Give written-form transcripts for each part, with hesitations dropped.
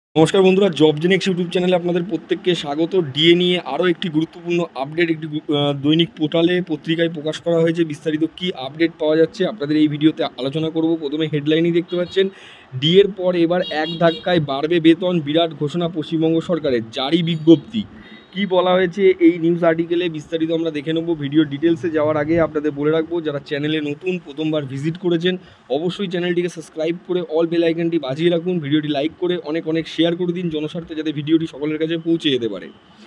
নমস্কার বন্ধুরা, job Genex YouTube চ্যানেলে আপনাদের প্রত্যেককে স্বাগত। ডিএ নিয়ে আরও একটি গুরুত্বপূর্ণ আপডেট একটি দৈনিক পোর্টালে পত্রিকায় প্রকাশ করা হয়েছে। বিস্তারিত কি আপডেট পাওয়া যাচ্ছে আপনাদের এই ভিডিওতে আলোচনা করব। প্রথমে হেডলাইনই দেখতে পাচ্ছেন, ডিএর পর এবার এক ধাক্কায় বাড়বে বেতন, বিরাট ঘোষণা পশ্চিমবঙ্গ সরকারের, জারি বিজ্ঞপ্তি। কি বলা হয়েছে এই নিউজ আর্টিকেলে বিস্তারিত আমরা দেখে নেব। ভিডিও ডিটেলসে যাওয়ার আগে আপনাদের বলে রাখবো, যারা চ্যানেলে নতুন প্রথমবার ভিজিট করেছেন অবশ্যই চ্যানেলটিকে সাবস্ক্রাইব করে অল বেল আইকনটি বাজিয়ে রাখুন। ভিডিওটি লাইক করে অনেক অনেক শেয়ার করে দিন জনস্বার্থে, যাতে ভিডিওটি সকলের কাছে পৌঁছে যেতে পারে।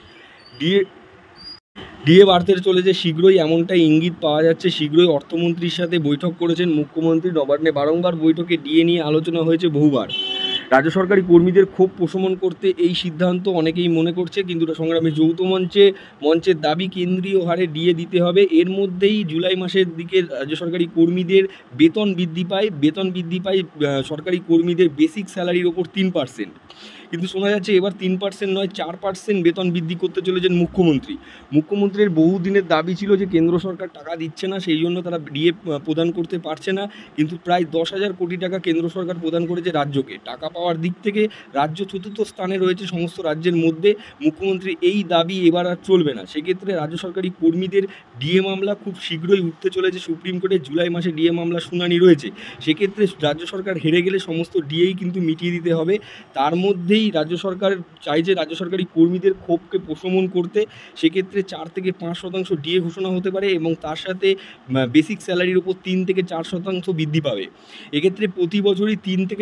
ডিএ বাড়তে চলেছে শীঘ্রই, এমনটাই ইঙ্গিত পাওয়া যাচ্ছে। শীঘ্রই অর্থমন্ত্রীর সাথে বৈঠক করেছেন মুখ্যমন্ত্রী। নবান্নে বারংবার বৈঠকে ডিএ নিয়ে আলোচনা হয়েছে বহুবার। রাজ্য সরকারি কর্মীদের ক্ষোভ প্রশমন করতে এই সিদ্ধান্ত অনেকেই মনে করছে, কিন্তু সংগ্রামী যৌথ মঞ্চের দাবি কেন্দ্রীয় হারে ডিএ দিতে হবে। এর মধ্যেই জুলাই মাসের দিকে রাজ্য সরকারি কর্মীদের বেতন বৃদ্ধি পায় সরকারি কর্মীদের বেসিক স্যালারির ওপর 3%। কিন্তু শোনা যাচ্ছে এবার 3% নয় 4% বেতন বৃদ্ধি করতে চলেছেন মুখ্যমন্ত্রীর বহুদিনের দাবি ছিল যে কেন্দ্র সরকার টাকা দিচ্ছে না, সেই জন্য তারা ডিএ প্রদান করতে পারছে না। কিন্তু প্রায় 10,000 কোটি টাকা কেন্দ্র সরকার প্রদান করেছে রাজ্যকে। টাকা পাওয়ার দিক থেকে রাজ্য চতুর্থ স্থানে রয়েছে সমস্ত রাজ্যের মধ্যে। মুখ্যমন্ত্রীর এই দাবি এবার আর চলবে না। সেক্ষেত্রে রাজ্য সরকারি কর্মীদের ডিএ মামলা খুব শীঘ্রই উঠতে চলেছে সুপ্রিম কোর্টে। জুলাই মাসে ডিএ মামলা শুনানি রয়েছে। সেক্ষেত্রে রাজ্য সরকার হেরে গেলে সমস্ত ডিএই কিন্তু মিটিয়ে দিতে হবে। তার মধ্যেই রাজ্য সরকার চাইছে রাজ্য সরকারি কর্মীদের ক্ষোভকে প্রশমন করতে। সেক্ষেত্রে 4 থেকে 5% ডিএ ঘোষণা হতে পারে এবং তার সাথে বেসিক স্যালারির উপর 3 থেকে 4% বৃদ্ধি পাবে। এক্ষেত্রে প্রতি বছরই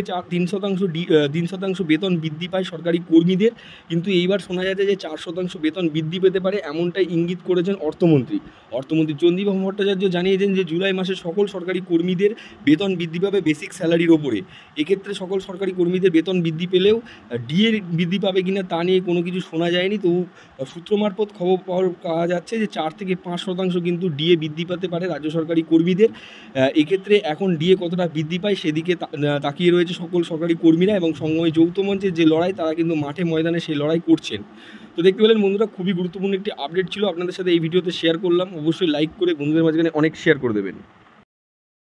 3% বেতন বৃদ্ধি পায় সরকারি কর্মীদের। কিন্তু এইবার শোনা যাচ্ছে যে 4% বেতন বৃদ্ধি পেতে পারে, এমনটাই ইঙ্গিত করেছেন অর্থমন্ত্রী চন্দ্রিমা ভট্টাচার্য। জানিয়েছেন যে জুলাই মাসে সকল সরকারি কর্মীদের বেতন বৃদ্ধি পাবে বেসিক স্যালারির ওপরে। এক্ষেত্রে সকল সরকারি কর্মীদের বেতন বৃদ্ধি পেলেও ডিএ বৃদ্ধি পাবে কিনা তা নিয়ে কোনো কিছু শোনা যায়নি। তবু সূত্র মারফত খবর পাওয়া যাচ্ছে যে 4 থেকে 5% কিন্তু ডিএ বৃদ্ধি পেতে পারে রাজ্য সরকারি কর্মীদের। এক্ষেত্রে এখন ডিএ কতটা বৃদ্ধি পায় সেদিকে তাকিয়ে রয়েছে সকল সরকারি কর্মীরা, এবং সংগ্রামী যৌথ মঞ্চের যে লড়াই, তারা কিন্তু মাঠে ময়দানে সেই লড়াই করছেন। তো দেখতে পেলেন বন্ধুরা, খুবই গুরুত্বপূর্ণ একটি আপডেট ছিল, আপনাদের সাথে এই ভিডিওতে শেয়ার করলাম। অবশ্যই লাইক করে বন্ধুদের মাঝখানে অনেক শেয়ার করে দেবেন।